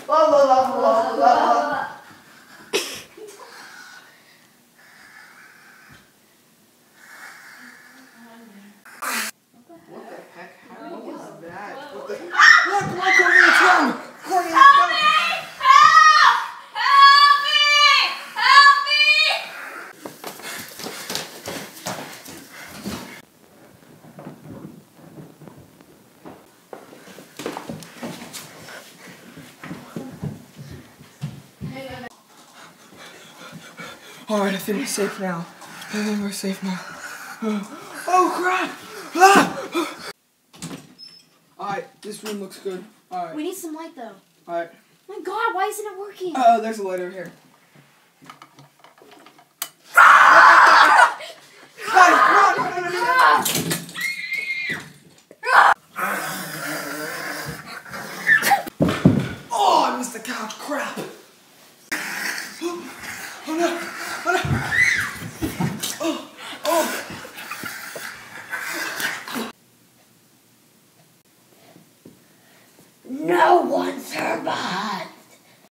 La la la la la la. What the heck? What was that? What the? Look, Courtney, it's wrong. Courtney, Help me! Help! Help me! Help me! Alright, I think we're safe now. Oh crap! Ah! Alright, this room looks good. Alright. We need some light though. Alright. My God, why isn't it working? Oh, there's a light over here. Guys, run! Oh, I missed the couch. Crap.